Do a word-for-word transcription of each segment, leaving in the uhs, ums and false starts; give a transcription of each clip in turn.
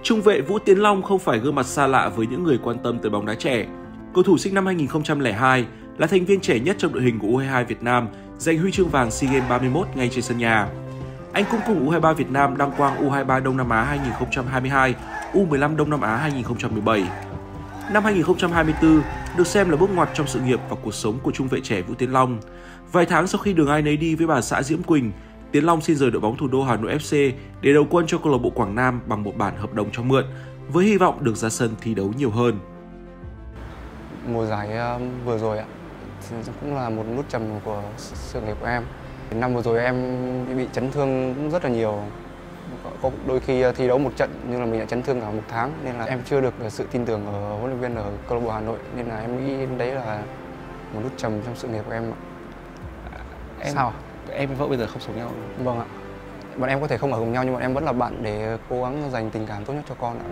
Trung vệ Vũ Tiến Long không phải gương mặt xa lạ với những người quan tâm tới bóng đá trẻ. Cầu thủ sinh năm hai nghìn không trăm lẻ hai là thành viên trẻ nhất trong đội hình của U hai hai Việt Nam giành huy chương vàng SEA Games ba mươi mốt ngay trên sân nhà. Anh cũng cùng U hai ba Việt Nam đăng quang U hai ba Đông Nam Á hai nghìn không trăm hai mươi hai, U mười lăm Đông Nam Á hai nghìn không trăm mười bảy. Năm hai nghìn không trăm hai mươi tư được xem là bước ngoặt trong sự nghiệp và cuộc sống của trung vệ trẻ Vũ Tiến Long. Vài tháng sau khi đường ai nấy đi với bà xã Diễm Quỳnh, Tiến Long xin rời đội bóng thủ đô Hà Nội ép xê để đầu quân cho câu lạc bộ Quảng Nam bằng một bản hợp đồng cho mượn, với hy vọng được ra sân thi đấu nhiều hơn. Mùa giải vừa rồi ạ, cũng là một nút trầm của sự nghiệp của em. Năm vừa rồi em bị chấn thương cũng rất là nhiều. Có đôi khi thi đấu một trận nhưng là mình lại chấn thương cả một tháng, nên là em chưa được sự tin tưởng ở huấn luyện viên ở câu lạc bộ Hà Nội, nên là em nghĩ đấy là một nút trầm trong sự nghiệp của em. Em, Sao? Em với vợ bây giờ không sống nhau? Vâng ạ. Bọn em có thể không ở cùng nhau nhưng bọn em vẫn là bạn để cố gắng dành tình cảm tốt nhất cho con ạ.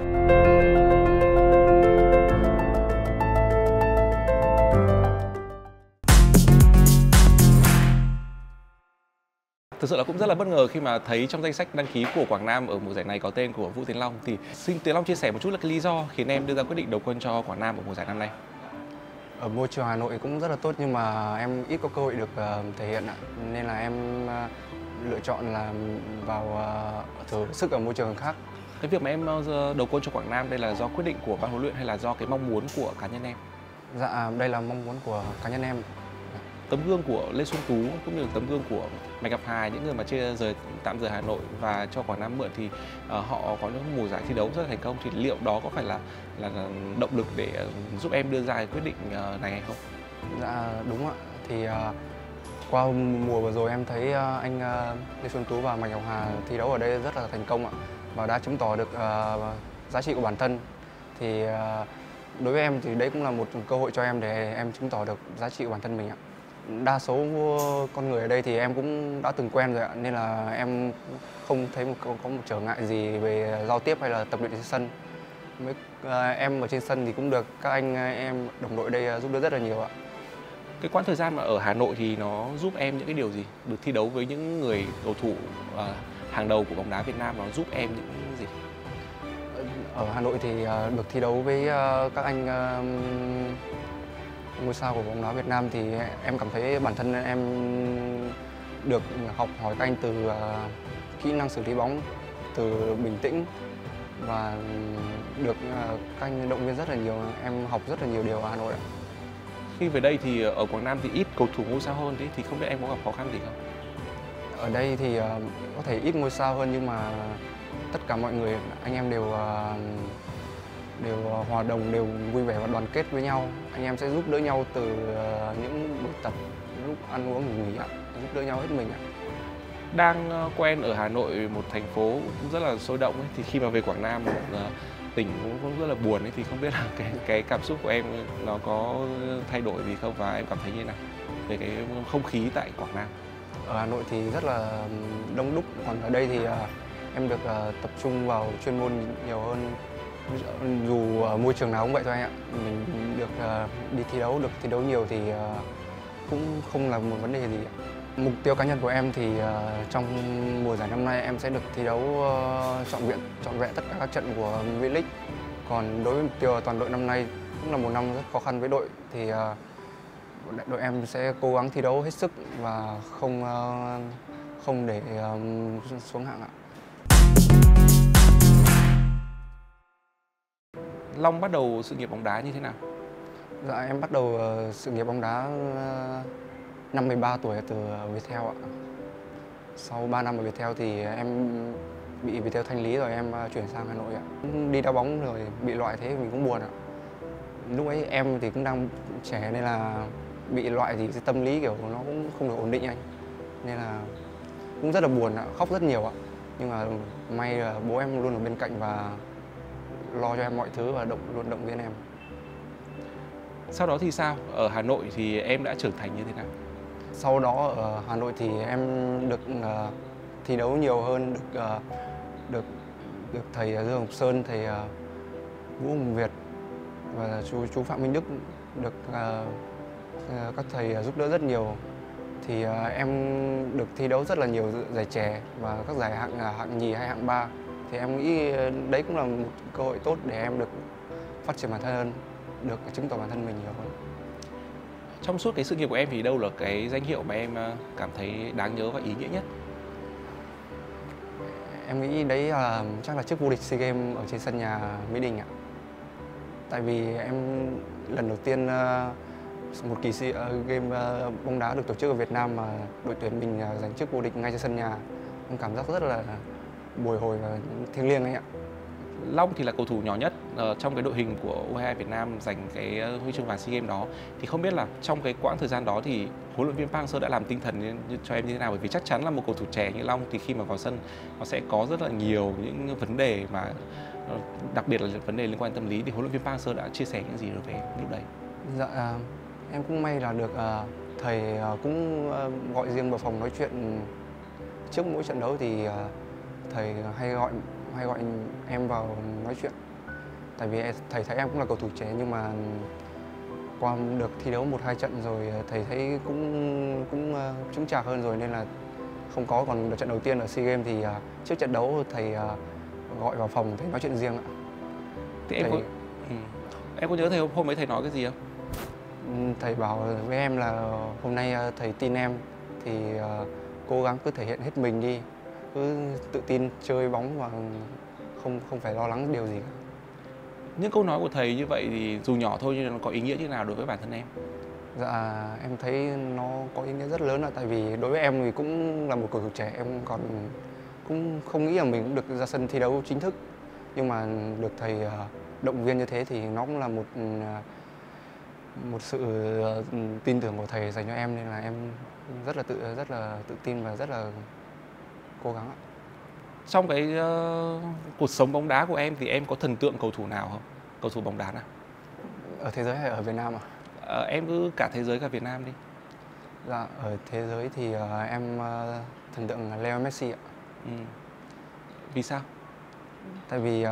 Thực sự là cũng rất là bất ngờ khi mà thấy trong danh sách đăng ký của Quảng Nam ở mùa giải này có tên của Vũ Tiến Long. Thì xin Tiến Long chia sẻ một chút là cái lý do khiến em đưa ra quyết định đầu quân cho Quảng Nam ở mùa giải năm nay. Ở môi trường Hà Nội cũng rất là tốt nhưng mà em ít có cơ hội được uh, thể hiện ạ. Nên là em uh, lựa chọn là vào uh, thử sức ở môi trường khác. Cái việc mà em đầu quân cho Quảng Nam đây là do quyết định của ban huấn luyện hay là do cái mong muốn của cá nhân em? Dạ, đây là mong muốn của cá nhân em. Tấm gương của Lê Xuân Tú cũng như tấm gương của Mạnh Ngọc Hải, những người mà chia rời tạm rời Hà Nội và cho Quảng Nam mượn thì uh, họ có những mùa giải thi đấu rất là thành công, thì liệu đó có phải là là, là động lực để uh, giúp em đưa ra quyết định uh, này hay không? Dạ đúng ạ. Thì uh, qua mùa vừa rồi em thấy uh, anh uh, Lê Xuân Tú và Mạnh Ngọc Hà thi đấu ở đây rất là thành công ạ, và đã chứng tỏ được uh, giá trị của bản thân. Thì uh, đối với em thì đấy cũng là một cơ hội cho em để em chứng tỏ được giá trị của bản thân mình ạ. Đa số con người ở đây thì em cũng đã từng quen rồi ạ, nên là em không thấy một, có một trở ngại gì về giao tiếp hay là tập luyện trên sân. Với, uh, em ở trên sân thì cũng được các anh em đồng đội đây giúp đỡ rất là nhiều ạ. Cái quãng thời gian mà ở Hà Nội thì nó giúp em những cái điều gì? Được thi đấu với những người cầu thủ uh, hàng đầu của bóng đá Việt Nam, nó giúp em những gì? Ở Hà Nội thì uh, được thi đấu với uh, các anh uh, ngôi sao của bóng đá Việt Nam thì em cảm thấy bản thân em được học hỏi các anh từ uh, kỹ năng xử lý bóng, từ bình tĩnh, và được uh, các anh động viên rất là nhiều. Em học rất là nhiều điều ở Hà Nội. Khi về đây thì ở Quảng Nam thì ít cầu thủ ngôi sao hơn, thì không biết em có gặp khó khăn gì không? Ở đây thì uh, có thể ít ngôi sao hơn nhưng mà tất cả mọi người, anh em đều uh, đều hòa đồng, đều vui vẻ và đoàn kết với nhau. Anh em sẽ giúp đỡ nhau từ uh, những buổi tập, lúc ăn uống ngủ nghỉ ạ, giúp đỡ nhau hết mình ạ. Đang uh, quen ở Hà Nội, một thành phố cũng rất là sôi động ấy, thì khi mà về Quảng Nam, một uh, tỉnh cũng, cũng rất là buồn ấy, thì không biết là cái cái cảm xúc của em nó có thay đổi gì không, và em cảm thấy như thế nào về cái không khí tại Quảng Nam? Ở Hà Nội thì rất là đông đúc, còn ở đây thì uh, em được uh, tập trung vào chuyên môn nhiều hơn. Dù uh, môi trường nào cũng vậy thôi anh ạ. Mình được uh, đi thi đấu, được thi đấu nhiều thì uh, cũng không là một vấn đề gì ạ. Mục tiêu cá nhân của em thì uh, trong mùa giải năm nay em sẽ được thi đấu uh, trọn vẹn trọn vẹn tất cả các trận của V-League. Còn đối với mục tiêu toàn đội năm nay cũng là một năm rất khó khăn với đội, thì uh, đội em sẽ cố gắng thi đấu hết sức và không uh, không để uh, xuống hạng ạ. Long bắt đầu sự nghiệp bóng đá như thế nào? Dạ, em bắt đầu uh, sự nghiệp bóng đá uh, năm mười ba tuổi từ Viettel ạ. Sau ba năm ở Viettel thì em bị Viettel thanh lý rồi em uh, chuyển sang Hà Nội ạ. Đi đá bóng rồi bị loại thế mình cũng buồn ạ. Lúc ấy em thì cũng đang trẻ nên là bị loại thì cái tâm lý kiểu nó cũng không được ổn định anh. Nên là cũng rất là buồn ạ, khóc rất nhiều ạ. Nhưng mà may là bố em luôn ở bên cạnh và lo cho em mọi thứ và động luôn động viên em. Sau đó thì sao? Ở Hà Nội thì em đã trưởng thành như thế nào? Sau đó ở Hà Nội thì em được uh, thi đấu nhiều hơn, được uh, được được thầy Dương Ngọc Sơn, thầy uh, Vũ Hùng Việt và chú chú Phạm Minh Đức được uh, uh, các thầy giúp đỡ rất nhiều. Thì uh, em được thi đấu rất là nhiều giải trẻ và các giải hạng hạng nhì hay hạng ba. thì em nghĩ đấy cũng là một cơ hội tốt để em được phát triển bản thân hơn, được chứng tỏ bản thân mình nhiều hơn. Trong suốt cái sự nghiệp của em thì đâu là cái danh hiệu mà em cảm thấy đáng nhớ và ý nghĩa nhất? Em nghĩ đấy là chắc là chức vô địch SEA Games ở trên sân nhà Mỹ Đình ạ. Tại vì em lần đầu tiên một kỳ SEA Games bóng đá được tổ chức ở Việt Nam mà đội tuyển mình giành chức vô địch ngay trên sân nhà. Em cảm giác rất là bồi hồi và thiêng liêng ấy ạ. Long thì là cầu thủ nhỏ nhất uh, trong cái đội hình của u hai hai Việt Nam giành cái huy chương vàng SEA Games đó. Thì không biết là trong cái quãng thời gian đó thì huấn luyện viên Park Hang-seo đã làm tinh thần cho em như thế nào? Bởi vì chắc chắn là một cầu thủ trẻ như Long thì khi mà vào sân nó sẽ có rất là nhiều những vấn đề mà đặc biệt là vấn đề liên quan tâm lý, thì huấn luyện viên Park Hang-seo đã chia sẻ những gì đối với em lúc đấy? Dạ, em cũng may là được thầy cũng gọi riêng vào phòng nói chuyện trước mỗi trận đấu, thì thầy hay gọi hay gọi em vào nói chuyện. Tại vì thầy thấy em cũng là cầu thủ trẻ, nhưng mà qua được thi đấu một hai trận rồi thầy thấy cũng cũng chững chạc hơn rồi nên là không có. Còn trận đầu tiên ở SEA Games thì trước trận đấu thầy gọi vào phòng, thầy nói chuyện riêng ạ. Thì em thầy... có ừ. em có nhớ thầy hôm ấy thầy nói cái gì không? Thầy bảo với em là hôm nay thầy tin em thì cố gắng cứ thể hiện hết mình đi, cứ tự tin chơi bóng và không không phải lo lắng điều gì cả. Những câu nói của thầy như vậy thì dù nhỏ thôi nhưng nó có ý nghĩa như nào đối với bản thân em? Dạ, em thấy nó có ý nghĩa rất lớn, là tại vì đối với em thì cũng là một cầu thủ trẻ, em còn cũng không nghĩ là mình cũng được ra sân thi đấu chính thức, nhưng mà được thầy động viên như thế thì nó cũng là một một sự tin tưởng của thầy dành cho em, nên là em rất là tự rất là tự tin và rất là cố gắng ạ. Trong cái uh, cuộc sống bóng đá của em thì em có thần tượng cầu thủ nào không? Cầu thủ bóng đá nào? Ở thế giới hay ở Việt Nam à? Uh, em cứ cả thế giới cả Việt Nam đi. Dạ, ở thế giới thì uh, em uh, thần tượng là Leo Messi ạ. Ừ. Vì sao? Tại vì uh,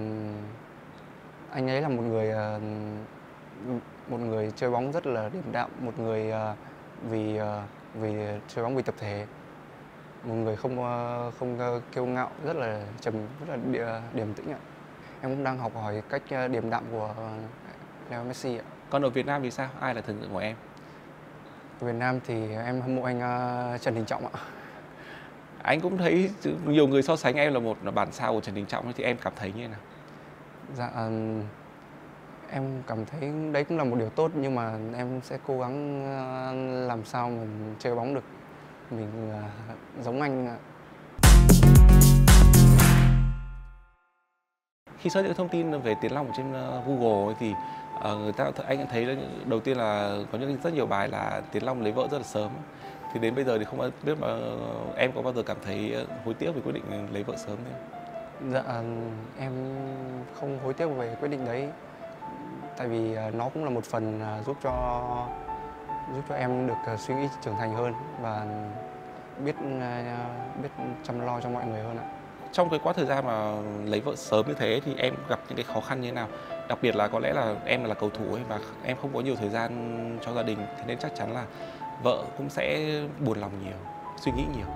anh ấy là một người uh, một người chơi bóng rất là điềm đạm, một người uh, vì uh, vì chơi bóng vì tập thể, một người không uh, không uh, kiêu ngạo, rất là trầm, rất là địa, điềm tĩnh ạ. Em cũng đang học hỏi cách uh, điềm đạm của uh, Leo Messi ạ. Còn ở Việt Nam thì sao? Ai là thần tượng của em? Ở Việt Nam thì em hâm mộ anh uh, Trần Đình Trọng ạ. Anh cũng thấy nhiều người so sánh em là một bản sao của Trần Đình Trọng, thì em cảm thấy như thế nào? Dạ, um, em cảm thấy đấy cũng là một điều tốt, nhưng mà em sẽ cố gắng uh, làm sao mình chơi bóng được mình uh, giống anh. Khi search những thông tin về Tiến Long trên uh, Google thì uh, người ta anh thấy là đầu tiên là có những rất nhiều bài là Tiến Long lấy vợ rất là sớm. Thì đến bây giờ thì không biết mà em có bao giờ cảm thấy hối tiếc về quyết định lấy vợ sớm không? Dạ, em không hối tiếc về quyết định đấy, tại vì nó cũng là một phần giúp cho giúp cho em được suy nghĩ trưởng thành hơn và biết biết chăm lo cho mọi người hơn ạ. Trong cái quãng thời gian mà lấy vợ sớm như thế thì em gặp những cái khó khăn như thế nào? Đặc biệt là có lẽ là em là cầu thủ ấy và em không có nhiều thời gian cho gia đình, thế nên chắc chắn là vợ cũng sẽ buồn lòng nhiều, suy nghĩ nhiều.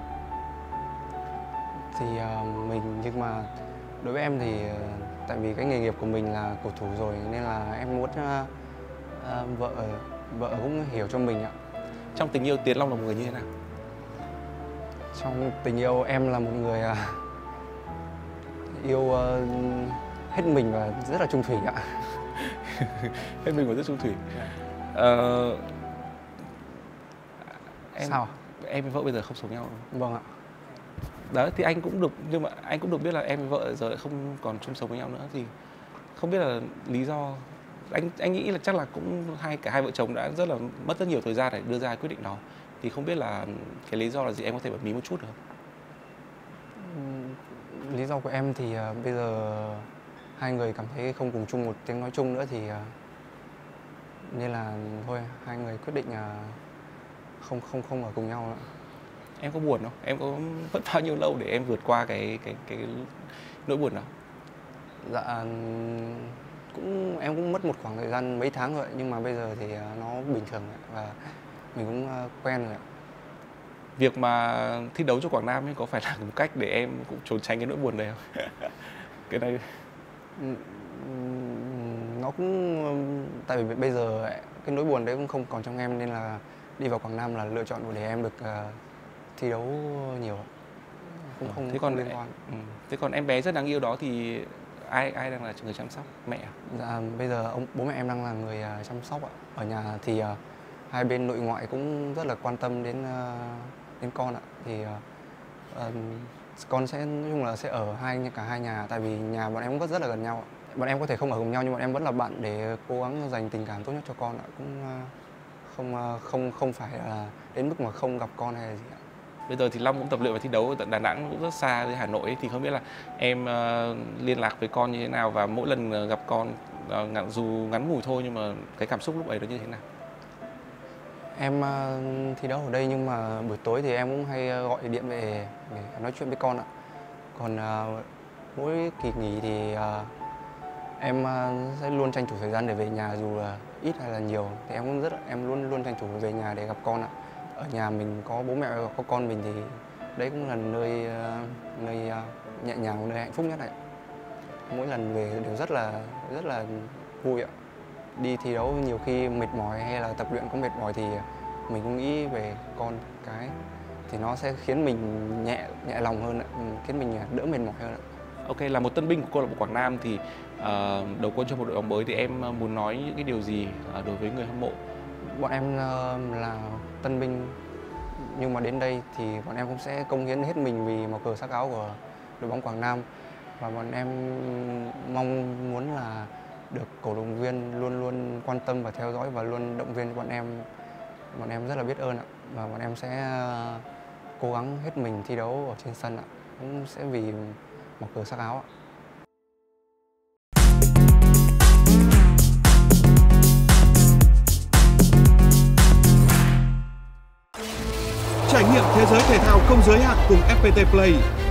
Thì uh, mình nhưng mà đối với em thì uh, tại vì cái nghề nghiệp của mình là cầu thủ rồi nên là em muốn uh, uh, vợ vợ cũng hiểu cho mình ạ. Trong tình yêu Tiến Long là một người như thế nào? Trong tình yêu em là một người uh, yêu uh, hết mình và rất là trung thủy ạ. Hết mình và rất trung thủy. Uh, em, Sao? Em với vợ bây giờ không sống nhau không? Vâng ạ. Đấy thì anh cũng được, nhưng mà anh cũng được biết là em với vợ giờ lại không còn chung sống với nhau nữa, thì không biết là lý do. Anh anh nghĩ là chắc là cũng hai cả hai vợ chồng đã rất là mất rất nhiều thời gian để đưa ra quyết định đó, thì không biết là cái lý do là gì, em có thể bật mí một chút được không? Lý do của em thì uh, bây giờ hai người cảm thấy không cùng chung một tiếng nói chung nữa, thì uh, nên là thôi hai người quyết định uh, không không không ở cùng nhau nữa. Em có buồn không? Em có mất bao nhiêu lâu để em vượt qua cái cái cái nỗi buồn đó? Dạ, cũng em cũng mất một khoảng thời gian mấy tháng rồi, nhưng mà bây giờ thì nó bình thường và mình cũng quen rồi. việc mà thi đấu cho Quảng Nam ấy có phải là một cách để em cũng trốn tránh cái nỗi buồn đấy không? Cái này nó cũng tại vì bây giờ cái nỗi buồn đấy cũng không còn trong em, nên là đi vào Quảng Nam là lựa chọn để em được uh, thi đấu nhiều, cũng không, thế còn không liên quan. Ừ. Thế còn em bé rất đáng yêu đó thì ai ai đang là người chăm sóc, mẹ à? Dạ, bây giờ ông bố mẹ em đang là người uh, chăm sóc ạ. Ở nhà thì uh, hai bên nội ngoại cũng rất là quan tâm đến uh, đến con ạ. Thì uh, uh, con sẽ nói chung là sẽ ở hai cả hai nhà, tại vì nhà bọn em cũng rất là gần nhau ạ. Bọn em có thể không ở cùng nhau nhưng bọn em vẫn là bạn để cố gắng dành tình cảm tốt nhất cho con ạ. Cũng uh, không uh, không không phải là đến mức mà không gặp con hay là gì ạ. Bây giờ thì Long cũng tập luyện và thi đấu ở tận Đà Nẵng, cũng rất xa với Hà Nội ấy. Thì không biết là em uh, liên lạc với con như thế nào, và mỗi lần gặp con uh, dù ngắn ngủi thôi nhưng mà cái cảm xúc lúc ấy nó như thế nào? Em uh, thi đấu ở đây nhưng mà buổi tối thì em cũng hay gọi điện về để nói chuyện với con ạ. Còn uh, mỗi kỳ nghỉ thì uh, em uh, sẽ luôn tranh thủ thời gian để về nhà, dù là ít hay là nhiều thì em cũng rất em luôn luôn tranh thủ về nhà để gặp con ạ. Ở nhà mình có bố mẹ và có con mình thì đấy cũng là nơi uh, nơi uh, nhẹ nhàng, nơi hạnh phúc nhất ạ. Mỗi lần về đều rất là rất là vui ạ. Đi thi đấu nhiều khi mệt mỏi hay là tập luyện có mệt mỏi thì mình cũng nghĩ về con cái thì nó sẽ khiến mình nhẹ nhẹ lòng hơn ạ, khiến mình đỡ mệt mỏi hơn ạ. Ok, là một tân binh của câu lạc bộ Quảng Nam thì uh, đầu quân cho một đội bóng mới thì em muốn nói những cái điều gì uh, đối với người hâm mộ? Bọn em uh, là tân binh nhưng mà đến đây thì bọn em cũng sẽ cống hiến hết mình vì màu cờ sắc áo của đội bóng Quảng Nam, và bọn em mong muốn là được cổ động viên luôn luôn quan tâm và theo dõi và luôn động viên bọn em. Bọn em rất là biết ơn ạ, và bọn em sẽ cố gắng hết mình thi đấu ở trên sân ạ, cũng sẽ vì màu cờ sắc áo ạ. Trải nghiệm thế giới thể thao không giới hạn cùng ép pê tê Play.